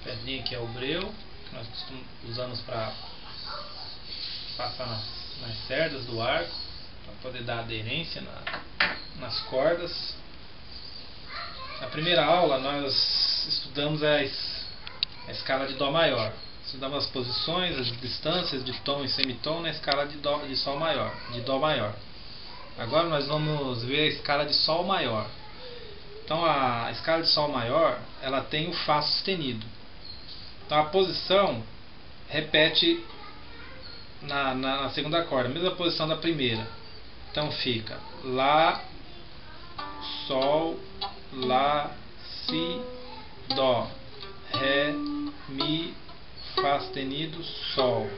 pedrinha aqui é o breu, que nós usamos para passar nas cerdas do arco, para poder dar aderência nas cordas. Na primeira aula nós estudamos a escala de Dó maior. Estudamos as posições, as distâncias de tom e semitom na escala de Sol maior, de Dó maior. Agora nós vamos ver a escala de Sol maior. Então a escala de Sol maior, ela tem o Fá sustenido. Então a posição repete na segunda corda, a mesma posição da primeira. Então fica Lá, Sol, Lá, Si, Dó, Ré, Mi, Fá sustenido, Sol.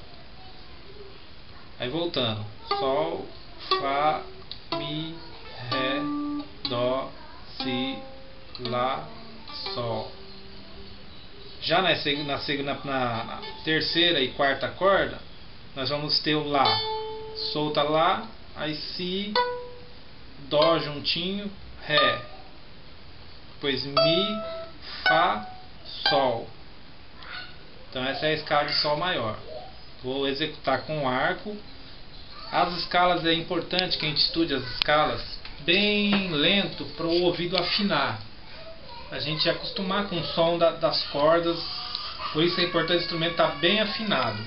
Aí voltando, Sol, Fá, Mi, Ré, Dó, Si, Lá, Sol. Já na terceira e quarta corda, nós vamos ter o Lá, solta Lá, aí Si, Dó juntinho, Ré, depois Mi, Fá, Sol. Então essa é a escala de Sol maior. Vou executar com o arco. As escalas, é importante que a gente estude as escalas bem lento para o ouvido afinar, a gente acostumar com o som das cordas. Por isso é importante o instrumento estar bem afinado.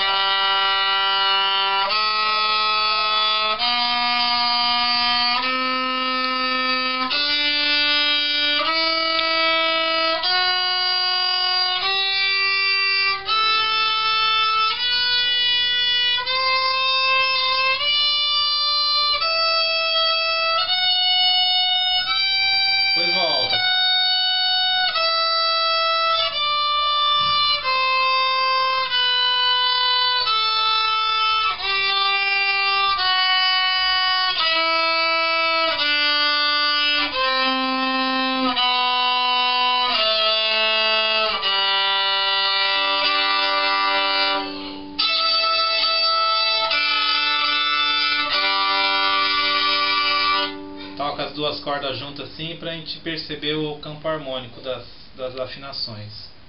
Depois volta. Toca as duas cordas juntas assim para a gente perceber o campo harmônico das afinações.